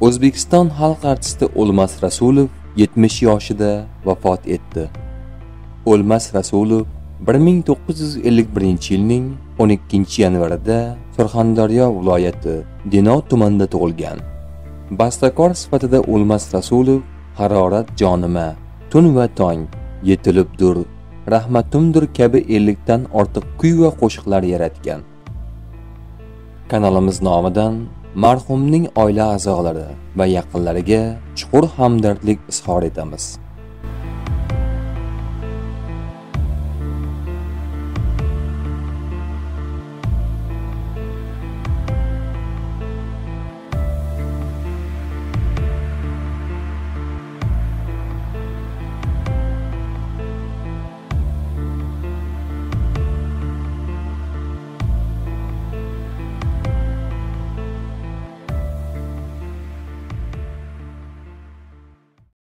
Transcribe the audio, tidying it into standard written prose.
O'zbekiston xalq artisti O'lmas Rasulov 70 yoshida vafot etdi. O'lmas Rasulov 1951 yilning 12 yanvarida Surxondaryo viloyati Denov tumanida tug'ilgan. Bastakor sifatida O'lmas Rasulov Harorat jonima, Tun va tong, Yetilibdur, Rahmatumdur kabi 50 dan ortiq kuy va qo'shiqlar yaratgan. Kanalimiz nomidan marhumning oila a'zolari va yaqinlariga chuqur hamdardlik izhor etamiz.